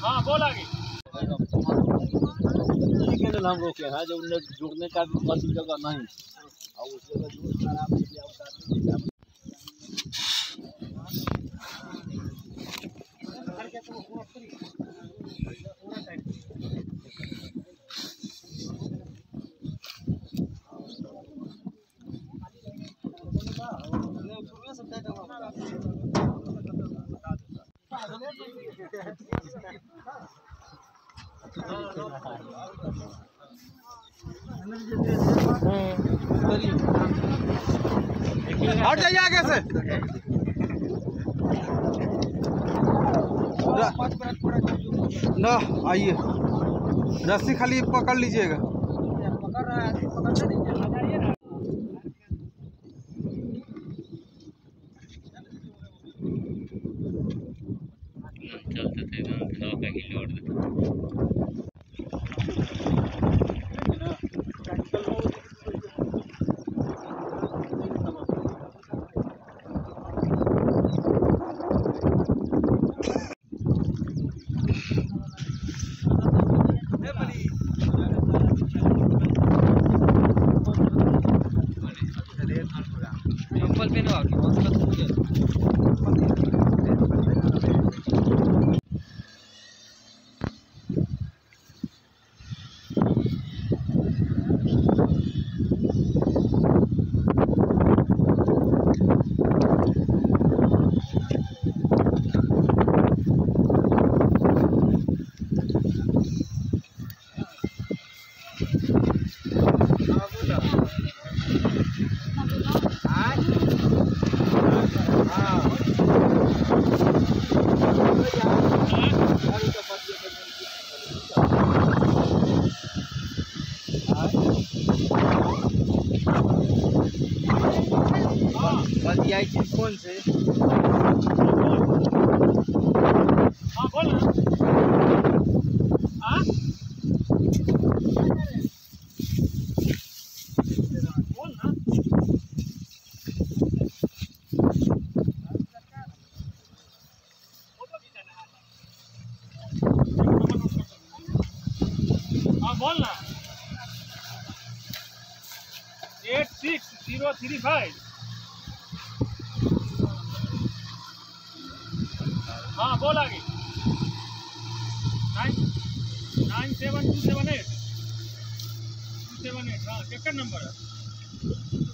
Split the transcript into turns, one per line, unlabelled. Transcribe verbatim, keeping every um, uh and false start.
हाँ बोल आगे।
हम रोके हैं जो उन्हें जुड़ने का भी बस जगह नहीं और उस जगह जो खराब हो गया उतारने
हट जाइए आगे से। ना आइए, रस्सी खाली पकड़ लीजिएगा। पकड़ रहा है, पकड़
चलते थे सौ का ही लोड चप्पल पे ना बस यही चीज कौन से
हाँ बोल ना। हाँ बोल ना। हाँ बोल ना। Eight six zero three five. हाँ बोल आगे। Nine nine seven two seven eight two seven eight हाँ कितना नंबर है।